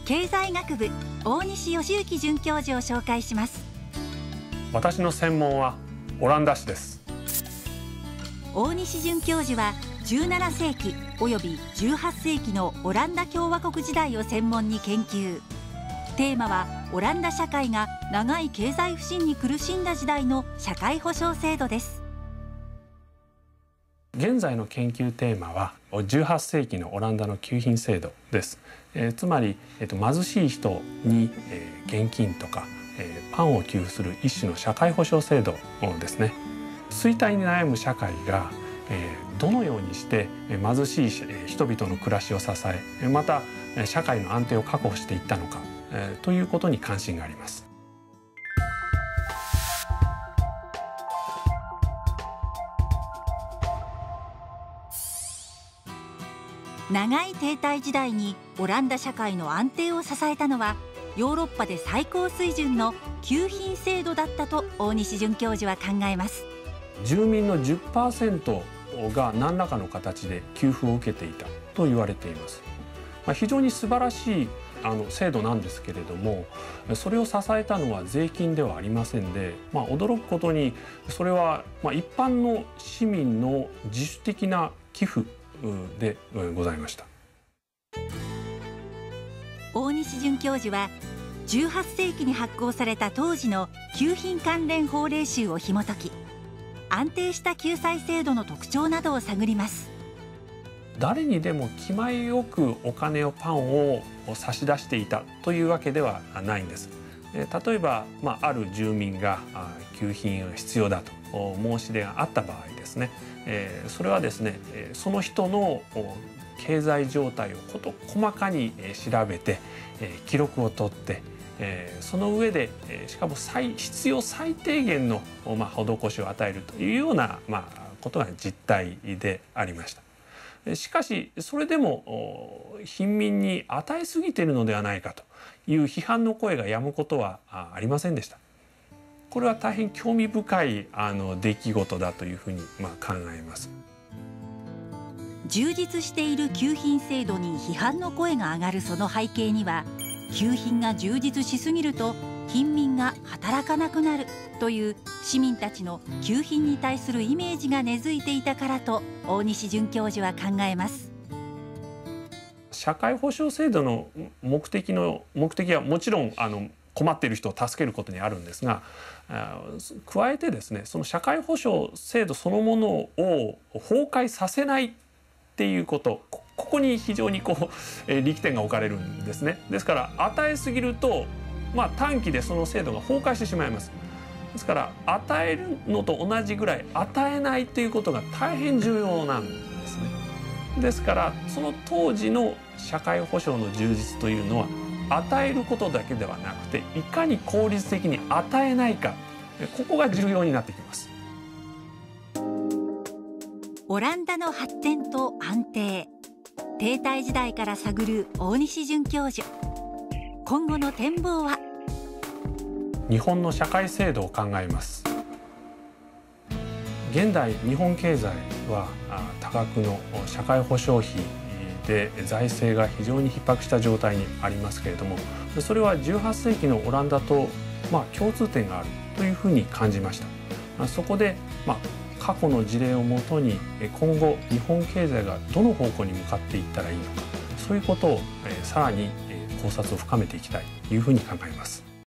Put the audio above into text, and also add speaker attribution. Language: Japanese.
Speaker 1: 経済学部大西義行准教授を紹介します。
Speaker 2: 私の専門はオランダ史です。
Speaker 1: 大西准教授は17世紀および18世紀のオランダ共和国時代を専門に研究。テーマはオランダ社会が長い経済不振に苦しんだ時代の社会保障制度です。
Speaker 2: 現在の研究テーマは18世紀のオランダの給品制度です。つまり、貧しい人に、現金とか、パンを給付する一種の社会保障制度ですね。衰退に悩む社会が、どのようにして貧しい人々の暮らしを支え、また社会の安定を確保していったのか、ということに関心があります。
Speaker 1: 長い停滞時代にオランダ社会の安定を支えたのはヨーロッパで最高水準の給品制度だったと大西准教授は考えます。
Speaker 2: 住民の 10% が何らかの形で給付を受けていたと言われています。非常に素晴らしい制度なんですけれども、それを支えたのは税金ではありませんで、驚くことにそれは一般の市民の自主的な寄付でございました。
Speaker 1: 大西准教授は18世紀に発行された当時の給品関連法令集を紐解き、安定した救済制度の特徴などを探ります。
Speaker 2: 誰にでも気前よくお金をパンを差し出していたというわけではないんです。例えば、ある住民が給品が必要だと申し出があった場合ですね、それはですね、その人の経済状態を事細かに調べて記録を取ってその上でしかも必要最低限の施しを与えるというようなことが実態でありました。しかしそれでも貧民に与えすぎているのではないかという批判の声がやむことはありませんでした。これは大変興味深い出来事だというふうに考えます。
Speaker 1: 充実している給品制度に批判の声が上がるその背景には、給品が充実しすぎると貧民が働かなくなるという市民たちの給品に対するイメージが根付いていたからと大西准教授は考えます。
Speaker 2: 社会保障制度の目的はもちろん困っている人を助けることにあるんですが、加えてですね、その社会保障制度そのものを崩壊させないっていうこと、ここに非常に力点が置かれるんですね。ですから与えすぎると、短期でその制度が崩壊してしまいます。ですから与えるのと同じぐらい与えないということが大変重要なんですね。ですからその当時の社会保障の充実というのは与えることだけではなくて、いかに効率的に与えないか、ここが重要になってきます。
Speaker 1: オランダの発展と安定、停滞時代から探る大西准教授。今後の展望は？
Speaker 2: 日本の社会制度を考えます。現代日本経済は多額の社会保障費で財政が非常に逼迫した状態にありますけれども、それは18世紀のオランダと共通点があるというふうに感じました。そこで過去の事例をもとに今後日本経済がどの方向に向かっていったらいいのか、そういうことをさらに考察を深めていきたいというふうに考えます。